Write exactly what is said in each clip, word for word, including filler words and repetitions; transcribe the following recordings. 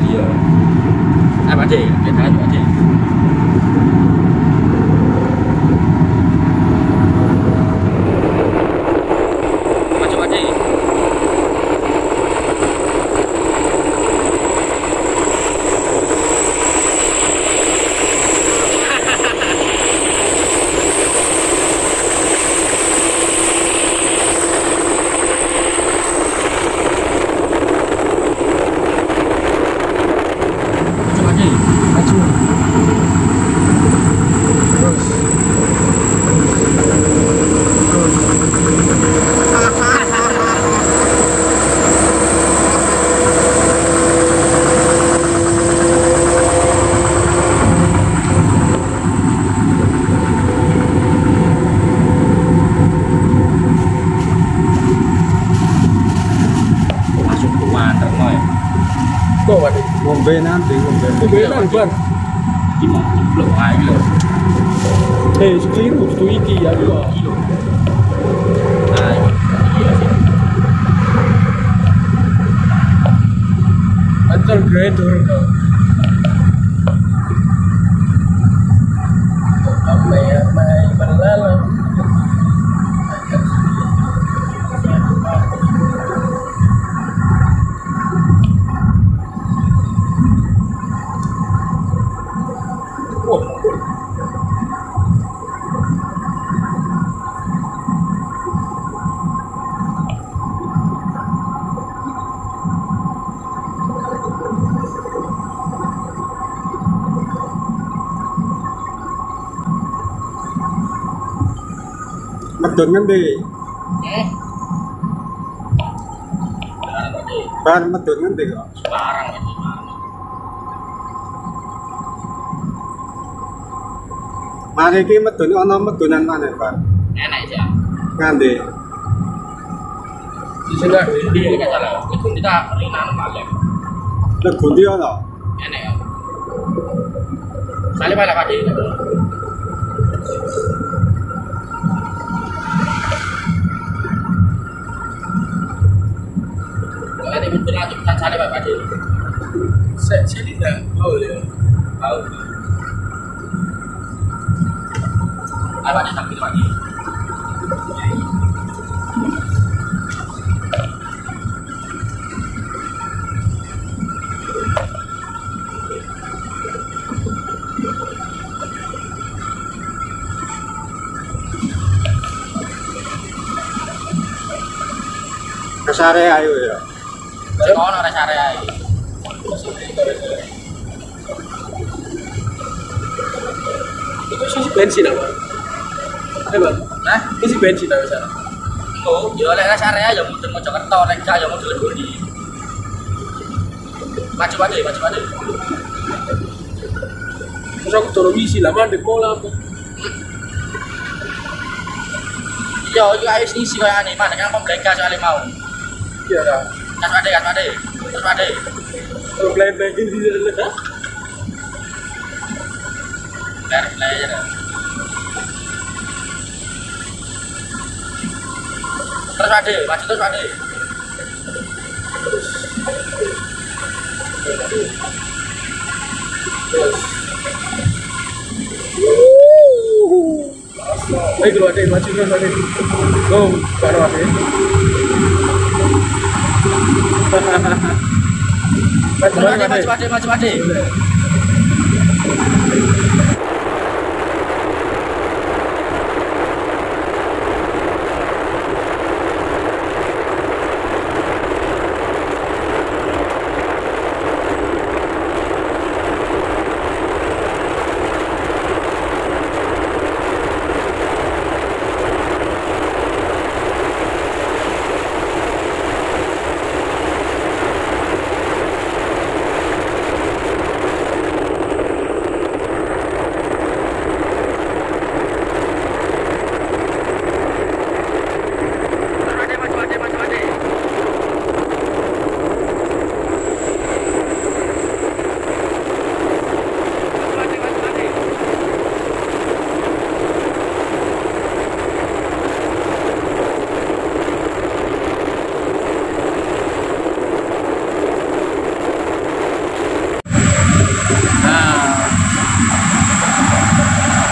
Iya. Apa deh? Kita lanjut aja. Maju aja. Bawa deh. Ngombe nanti, ngombe. Ngombe nang bar. Gimana? Belum aja loh. Eh, sekeliru itu iki ya dua. Kilo. Nah, iya sih. Antar grader. Apa ya, mai berlalu. Medun ngendi? Eh. Bar medun ngendi kok? Sekarang itu. Mari iki medun ana medunan maneh, Pak. Enak ya. Ngandi. Di sana Di ini kan salah. Itu kita ringan malah. Legundi ana. Enak ya. Salih malah kaki. Nanti betul lagi kita cari Pak Padi. saya saya tidak tahu ya. Tahu. Apa ada sakit lagi? Kesare ayo ya. Kalau orang cari aja. Itu sisi bensin apa? Eh bang, Nah, isi bensin apa sana? oh, yo lek cari aja mungkin mau coba kertas, lek aja mau dulu di. Maju aja, maju aja. Terus aku turun isi lama di mola apa? Yo, yo ayo isi kayak aneh, mana kan pembeleka soalnya mau. Iya lah. Kas ade, kas ade, kas ade. Kalau blind blind di sana. Ler, ler aja dah. Terus ade, maju terus ade. Baik kalau ada maju terus ada. Go, baru ada. Maju Maju ade, maju maju ade, maju ade.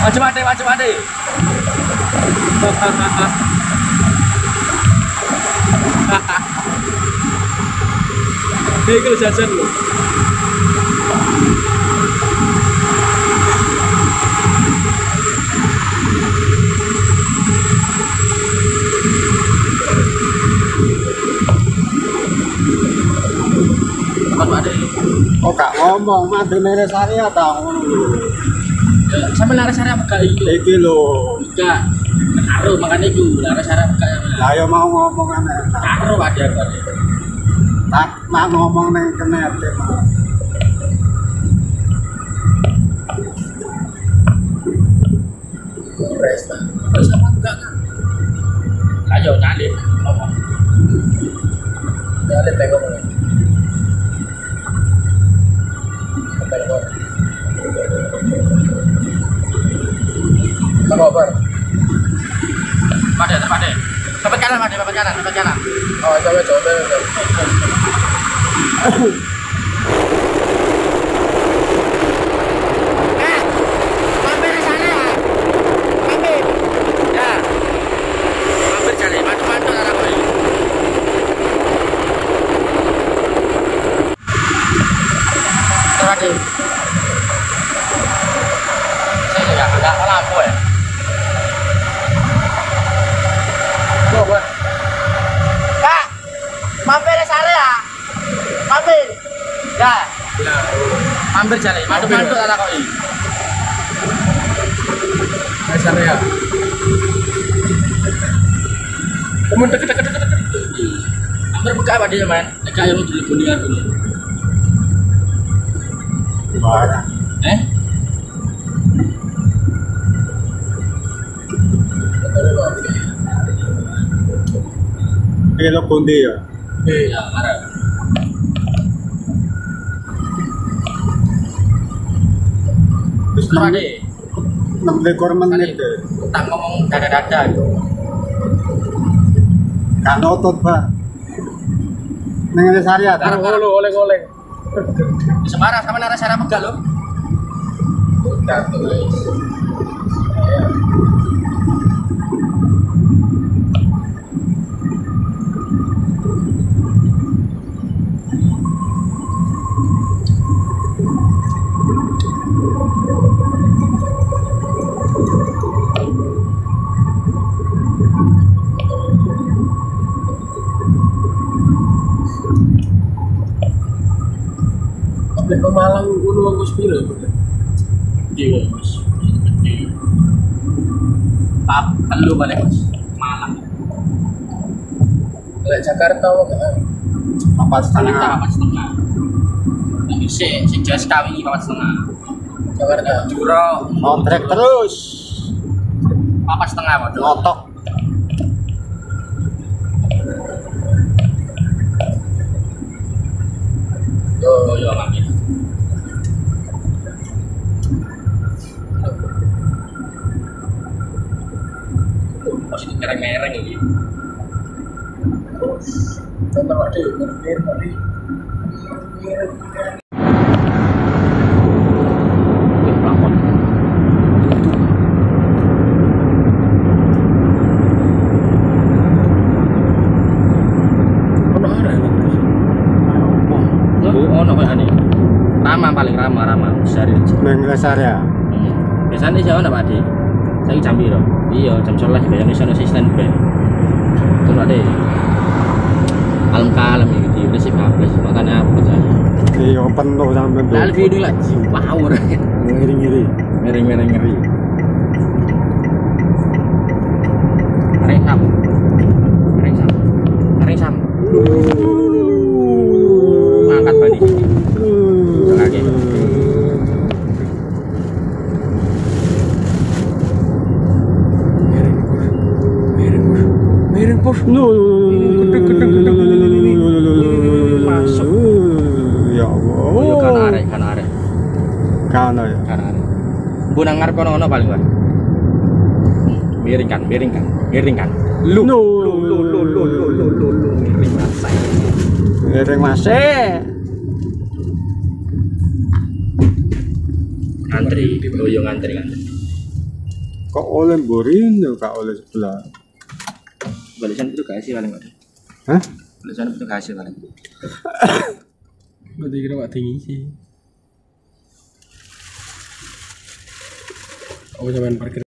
Maju mati, maju mati. Hei, kalau jajan lo. Maju mati. Oh gak ngomong, madu nere Syariah ta ngono lho. Sampe laras arep gak iki. Iki lho. Enggak. Karo makane iku laras arep gak. Lah ya mau ngomong ana. Karo wae aku. Tak mau ngomong ning kenet mah. Resta. Wis apa enggak kan? Ayo nyalip ngomong. Nyalip pego ngomong. Apa kabar? Pade, pade. Tempat kanan, pade, tempat kanan, tempat kanan. Oh, coba coba. Eh, mampir di sana ya. Mampir. Ya. Mampir cari, mantu-mantu arah koi. Pade. Saya ya agak lampu ya. Coba. Kak, mampir di sana ya. Mampir. Ya. Ya. Mampir cari, mantu-mantu arah koi. Hei, Syariah. Kamu deket deket deket deket. Hampir buka apa dia man? Kayak yang dulu bunian dulu. Barang. Eh? Iki lho pundi ya? Hei, Ya, arah. Wis Apa enam deh? enam likur menit deh. Tak ngomong dada-dada itu. Gak notut, Pak. Ning nere Syariah ta. taruh lo oleng-oleng. Semarang sama nara cara pegal lo. Udah tulis. Sampai ke Malang gunung aku sepira. Di mas. Di. Pap, telu balik mas. Malang. Lek Jakarta kok gak. Empat Kita setengah. papat setengah. Nanti si si jas kawin papat setengah. Jakarta. Juro. Ngotrek terus. Papat setengah waduh. Ngotok. Yo yo mami. Masih mereng-mereng ini. Contoh Pak De, berpikir Pak De. Ono arek lho. Oh, ono kayak ini. Ramah paling ramah ramah besar ini. Ning nere Syariah. Hmm. Biasanya sih ono Pak De. Saya jam piro? Iya, jam sebelas biasanya sono asisten band. Terus Pak De. Kalem kalem gitu, udah sih kabeh makanya apa aja. Iya penuh sampe. Lalu video lagi, wow, ngiri-ngiri. mereng-mereng ngeri. Mereng sam, mereng sam, mereng sam. Ngangkat bani sini. Lagi. Miring pos. No. Masuk. Ya Allah. Oh, yo kan arek, kan arek, Kan ya. kan arek. Bu nang ngarep kono ono paling, Pak. Miring kan, miring kan, miring kan. Lu, No. lu, lu, lu, lu, lu, lu, lu, lu, miring masai. Miring masih. Ngantri, oh yo ngantri ngantri. Kok oleh borin lho, kak oleh sebelah. Balisan itu kasih paling Pak. Hah? Balisan itu kasih paling. Gue kira Pak tinggi sih. Aku sampean parkir